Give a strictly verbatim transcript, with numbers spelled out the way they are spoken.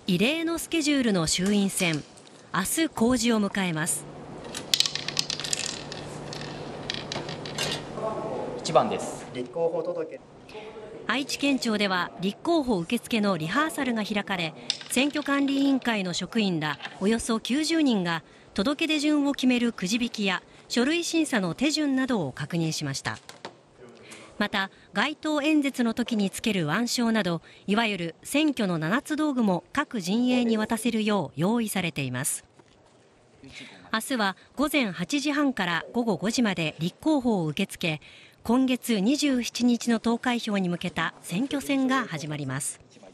異例のスケジュールの衆院選、明日公示を迎えます。 いちばんです。 立候補届。 愛知県庁では立候補受付のリハーサルが開かれ、選挙管理委員会の職員らおよそきゅうじゅうにんが届け出順を決めるくじ引きや書類審査の手順などを確認しました。また街頭演説の時につける腕章など、いわゆる選挙の七つ道具も各陣営に渡せるよう用意されています。明日は午前はちじはんから午後ごじまで立候補を受け付け、今月にじゅうしちにちの投開票に向けた選挙戦が始まります。